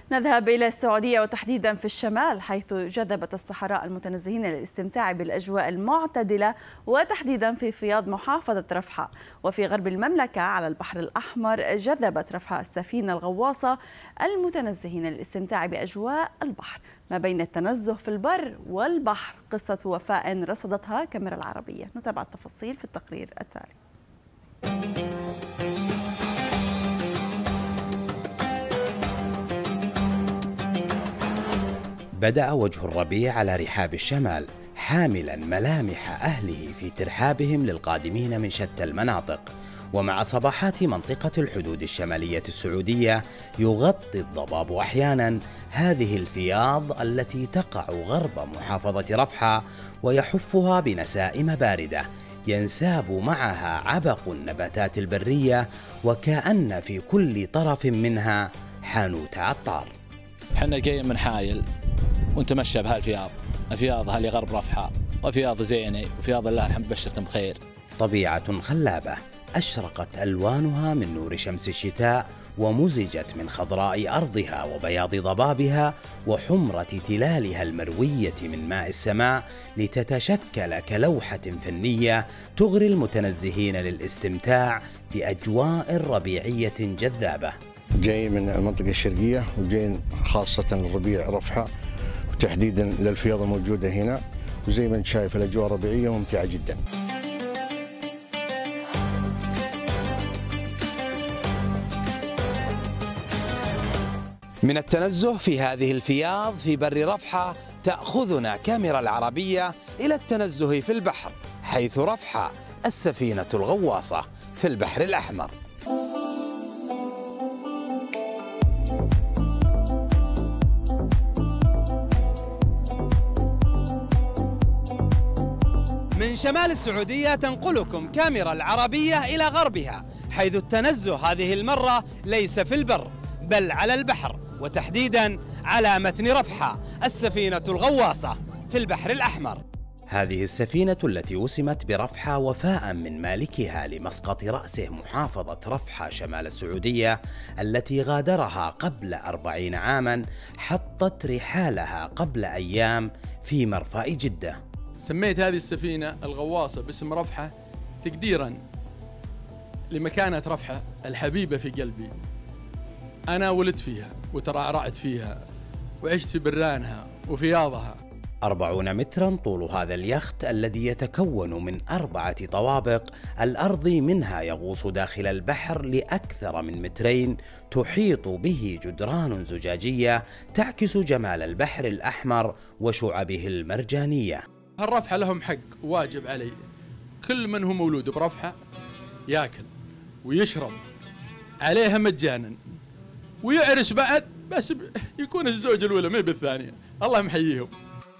نذهب إلى السعودية وتحديدا في الشمال، حيث جذبت السحراء المتنزهين للاستمتاع بالأجواء المعتدلة وتحديدا في فياض محافظة رفحة. وفي غرب المملكة على البحر الأحمر جذبت رفحة السفينة الغواصة المتنزهين للاستمتاع بأجواء البحر ما بين التنزه في البر والبحر. قصة وفاء رصدتها كاميرا العربية. نتابع التفاصيل في التقرير التالي. بدأ وجه الربيع على رحاب الشمال حاملا ملامح أهله في ترحابهم للقادمين من شتى المناطق. ومع صباحات منطقة الحدود الشمالية السعودية يغطي الضباب أحيانا هذه الفياض التي تقع غرب محافظة رفحة ويحفها بنسائم باردة ينساب معها عبق النباتات البرية وكأن في كل طرف منها حانوت عطار. حنا جايين من حايل ونتمشى الفياض هاللي غرب رفحة وفياض زيني وفياض الله الحمد بشرتم بخير. طبيعة خلابة أشرقت ألوانها من نور شمس الشتاء ومزجت من خضراء أرضها وبياض ضبابها وحمرة تلالها المروية من ماء السماء لتتشكل كلوحة فنية تغري المتنزهين للاستمتاع بأجواء ربيعية جذابة. جاي من المنطقة الشرقية وجايين خاصة الربيع رفحة وتحديدا للفياض الموجودة هنا، وزي ما انت شايف الأجواء ربيعية ممتعة جدا. من التنزه في هذه الفياض في بر رفحة تأخذنا كاميرا العربية إلى التنزه في البحر، حيث رفحة السفينة الغواصة في البحر الأحمر. من شمال السعودية تنقلكم كاميرا العربية إلى غربها، حيث التنزه هذه المرة ليس في البر بل على البحر، وتحديدا على متن رفحة السفينة الغواصة في البحر الأحمر. هذه السفينة التي وسمت برفحة وفاء من مالكها لمسقط رأسه محافظة رفحة شمال السعودية التي غادرها قبل 40 عاما، حطت رحالها قبل أيام في مرفأ جدة. سميت هذه السفينة الغواصة باسم رفحة تقديرا لمكانة رفحة الحبيبة في قلبي. أنا ولدت فيها وترعرعت فيها وعشت في برانها وفياضها. 40 مترا طول هذا اليخت الذي يتكون من 4 طوابق، الأرضي منها يغوص داخل البحر لأكثر من 2 متر، تحيط به جدران زجاجية تعكس جمال البحر الأحمر وشعبه المرجانية. هالرفحة لهم حق واجب علي، كل من هو مولود برفحة ياكل ويشرب عليها مجانا ويعرس بعد، بس يكون الزوج الأولى ما بالثانية. الله محييهم.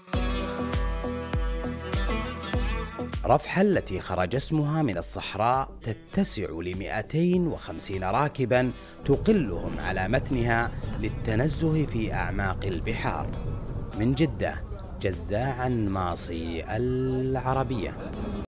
رفحة التي خرج اسمها من الصحراء تتسع ل250 راكبا تقلهم على متنها للتنزه في أعماق البحار. من جدة، جزاعا ماصي العربية.